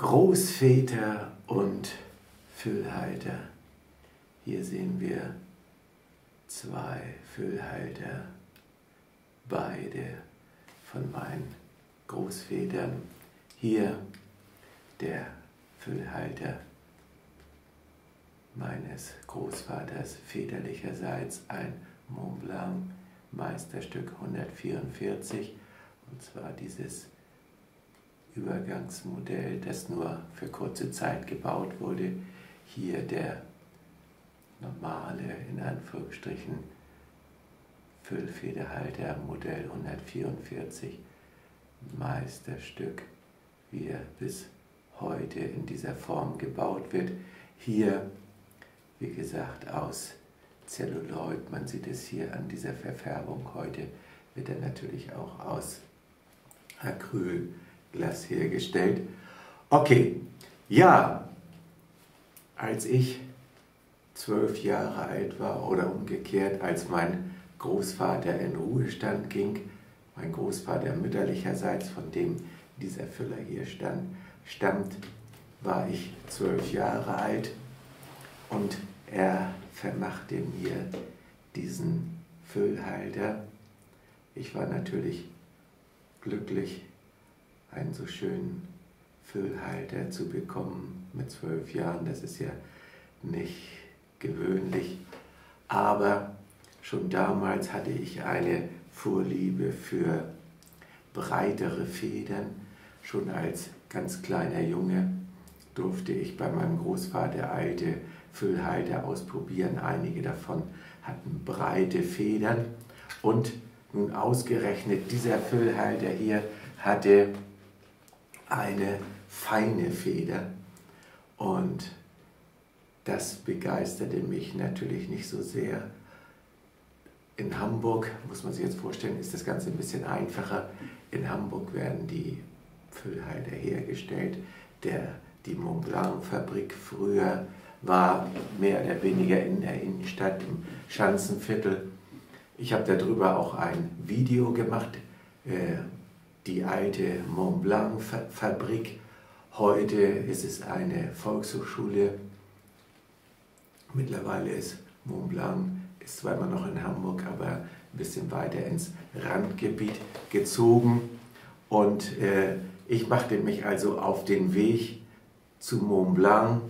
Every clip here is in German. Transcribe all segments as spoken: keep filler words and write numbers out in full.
Großväter und Füllhalter. Hier sehen wir zwei Füllhalter, beide von meinen Großvätern. Hier der Füllhalter meines Großvaters väterlicherseits, ein Mont Blanc Meisterstück hundertvierundvierzig, und zwar dieses Übergangsmodell, das nur für kurze Zeit gebaut wurde. Hier der normale, in Anführungsstrichen, Füllfederhalter Modell hundertvierundvierzig, Meisterstück, wie er bis heute in dieser Form gebaut wird. Hier, wie gesagt, aus Zelluloid, man sieht es hier an dieser Verfärbung. Heute wird er natürlich auch aus Acrylglas hergestellt. Okay, ja, als ich zwölf Jahre alt war oder umgekehrt, als mein Großvater in Ruhestand ging, mein Großvater mütterlicherseits, von dem dieser Füller hier stand, stammt, war ich zwölf Jahre alt und er vermachte mir diesen Füllhalter. Ich war natürlich glücklich, einen so schönen Füllhalter zu bekommen mit zwölf Jahren. Das ist ja nicht gewöhnlich, aber schon damals hatte ich eine Vorliebe für breitere Federn. Schon als ganz kleiner Junge durfte ich bei meinem Großvater alte Füllhalter ausprobieren. Einige davon hatten breite Federn und nun ausgerechnet dieser Füllhalter hier hatte eine feine Feder, und das begeisterte mich natürlich nicht so sehr. In Hamburg, muss man sich jetzt vorstellen, ist das Ganze ein bisschen einfacher. In Hamburg werden die Füllhalter hergestellt. Der, die Mont Blanc Fabrik früher war mehr oder weniger in der Innenstadt, im Schanzenviertel. Ich habe darüber auch ein Video gemacht, äh, die alte Mont Blanc Fabrik. Heute ist es eine Volkshochschule. Mittlerweile ist Mont Blanc, ist zwar immer noch in Hamburg, aber ein bisschen weiter ins Randgebiet gezogen. Und äh, ich machte mich also auf den Weg zu Mont Blanc.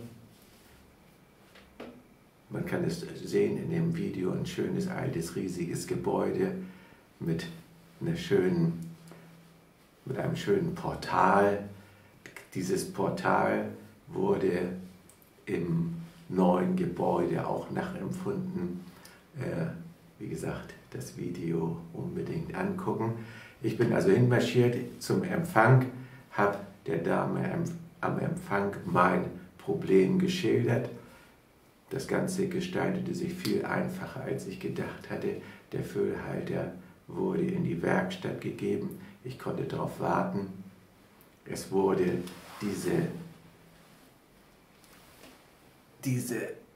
Man kann es sehen in dem Video, ein schönes, altes, riesiges Gebäude mit, einer schönen, mit einem schönen Portal. Dieses Portal wurde im neuen Gebäude auch nachempfunden. Äh, wie gesagt, das Video unbedingt angucken. Ich bin also hinmarschiert zum Empfang, habe der Dame am Empfang mein Problem geschildert. Das Ganze gestaltete sich viel einfacher, als ich gedacht hatte. Der Füllhalter wurde in die Werkstatt gegeben. Ich konnte darauf warten. Es wurde diese, diese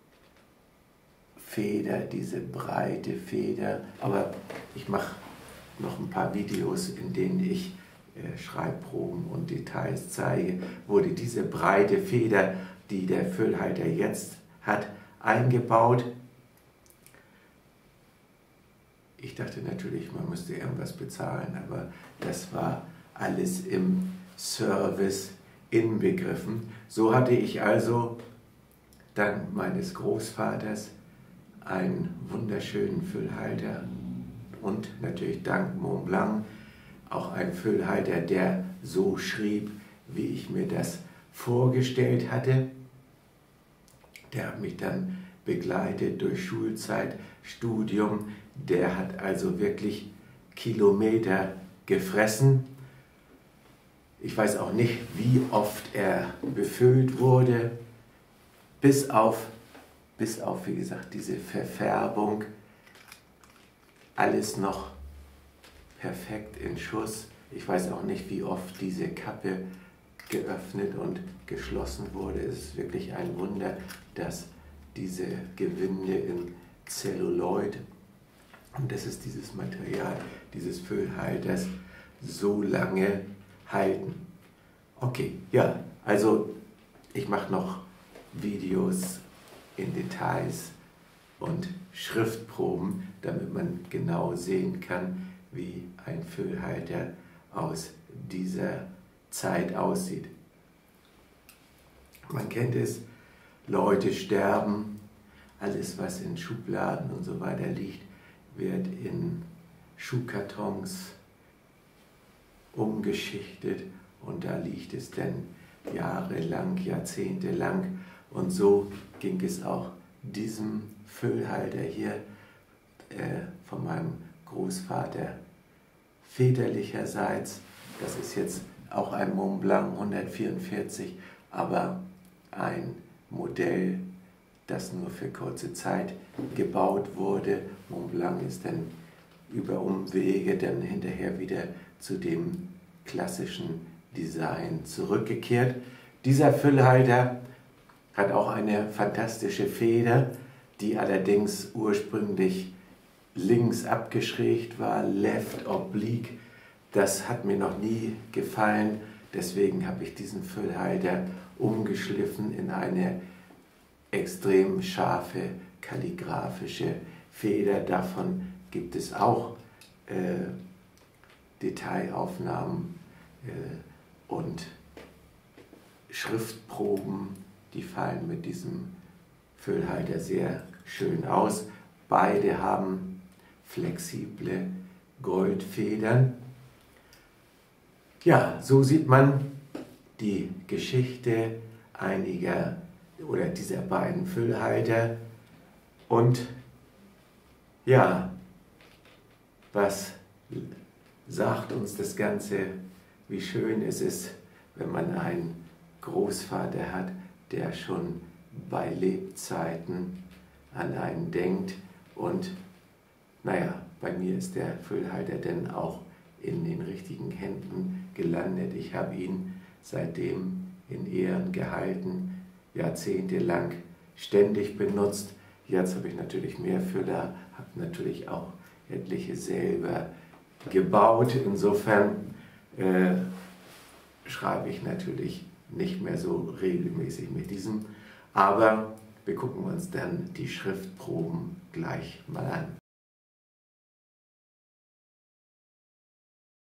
Feder, diese breite Feder, aber ich mache noch ein paar Videos, in denen ich äh, Schreibproben und Details zeige, wurde diese breite Feder, die der Füllhalter jetzt hat, eingebaut. Ich dachte natürlich, man müsste irgendwas bezahlen, aber das war alles im Service inbegriffen. So hatte ich also dank meines Großvaters einen wunderschönen Füllhalter und natürlich dank Mont Blanc auch einen Füllhalter, der so schrieb, wie ich mir das vorgestellt hatte. Der hat mich dann begleitet durch Schulzeit, Studium. Der hat also wirklich Kilometer gefressen. Ich weiß auch nicht, wie oft er befüllt wurde, bis auf, bis auf, wie gesagt, diese Verfärbung. Alles noch perfekt in Schuss. Ich weiß auch nicht, wie oft diese Kappe geöffnet und geschlossen wurde. Es ist wirklich ein Wunder, dass diese Gewinde in Zelluloid, und das ist dieses Material dieses Füllhalters, so lange halten. Okay, ja, Also ich mache noch Videos in Details und Schriftproben, damit man genau sehen kann, wie ein Füllhalter aus dieser Zeit aussieht. Man kennt es, Leute sterben, alles was in Schubladen und so weiter liegt, wird in Schuhkartons umgeschichtet und da liegt es dann jahrelang, jahrzehntelang. Und so ging es auch diesem Füllhalter hier äh, von meinem Großvater väterlicherseits. Das ist jetzt auch ein Mont Blanc hundertvierundvierzig, aber ein Modell, das nur für kurze Zeit gebaut wurde. Mont Blanc ist dann über Umwege dann hinterher wieder zu dem klassischen Design zurückgekehrt. Dieser Füllhalter hat auch eine fantastische Feder, die allerdings ursprünglich links abgeschrägt war, left oblique. Das hat mir noch nie gefallen, deswegen habe ich diesen Füllhalter umgeschliffen in eine extrem scharfe kalligraphische Feder. Davon gibt es auch äh, Detailaufnahmen äh, und Schriftproben, die fallen mit diesem Füllhalter sehr schön aus. Beide haben flexible Goldfedern. Ja, so sieht man die Geschichte einiger oder dieser beiden Füllhalter. Und ja, was sagt uns das Ganze, wie schön es ist, wenn man einen Großvater hat, der schon bei Lebzeiten an einen denkt. Und naja, bei mir ist der Füllhalter dann auch in den richtigen Händen gelandet. Ich habe ihn seitdem in Ehren gehalten, jahrzehntelang ständig benutzt. Jetzt habe ich natürlich mehr Füller, habe natürlich auch etliche selber gebaut. Insofern äh, schreibe ich natürlich nicht mehr so regelmäßig mit diesem, aber wir gucken uns dann die Schriftproben gleich mal an.